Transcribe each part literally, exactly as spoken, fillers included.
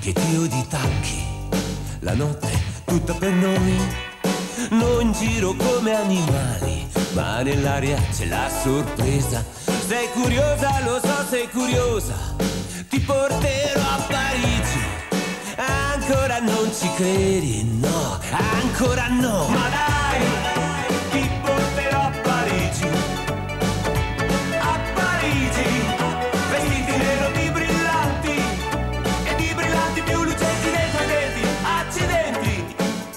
che tiro di tacchi, la notte tutta per noi, non in giro come animali, ma nell'aria c'è la sorpresa. Sei curiosa, lo so, sei curiosa, ti porterò a Parigi. Ancora non ci credi, no, ancora no. Ma dai, ti porterò a Parigi. A Parigi, vestiti nero di brillanti e di brillanti più lucenti dei tuoi denti. Accidenti.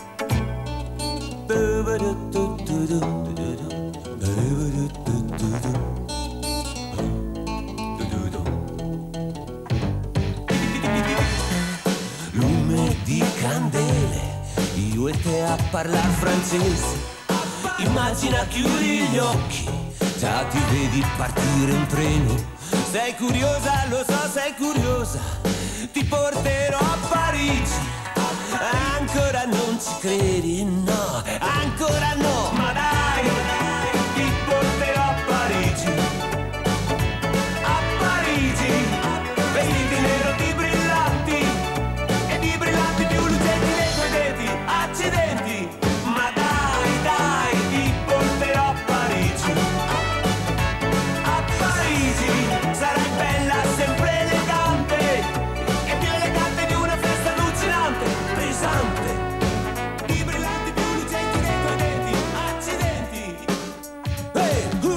Lume di candele, io e te a parlar francese. Immagina, chiudi gli occhi, già ti vedi partire un treno. Sei curiosa, lo so, sei curiosa, ti porterò a Parigi. Ancora non ci credi, no, ancora no. Ma dai, ti porterò a Parigi. A Parigi, vestiti nero di brillanti e di brillanti più lucenti dei tuoi denti. Accidenti. Ma dai, dai, ti porterò a Parigi. A Parigi, sarai bella, sempre elegante, e più elegante di una festa allucinante, pesante, di brillanti più lucenti dei tuoi denti. Accidenti. Hey, uh.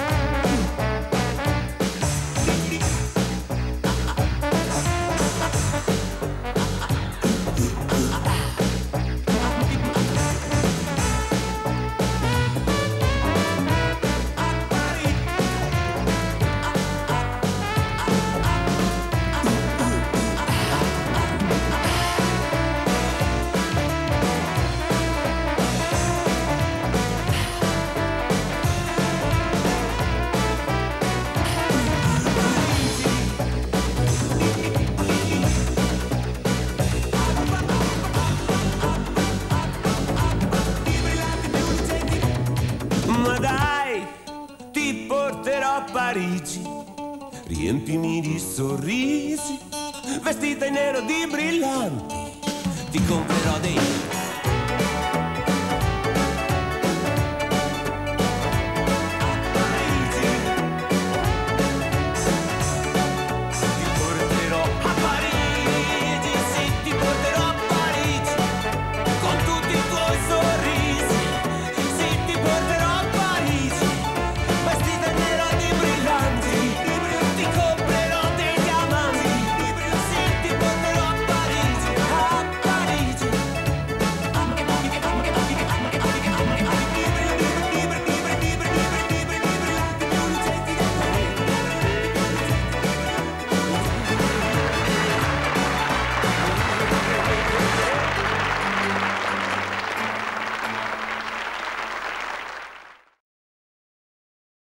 Ma dai, ti porterò a Parigi, riempimi di sorrisi, vestita in nero di brillanti, ti comprerò dei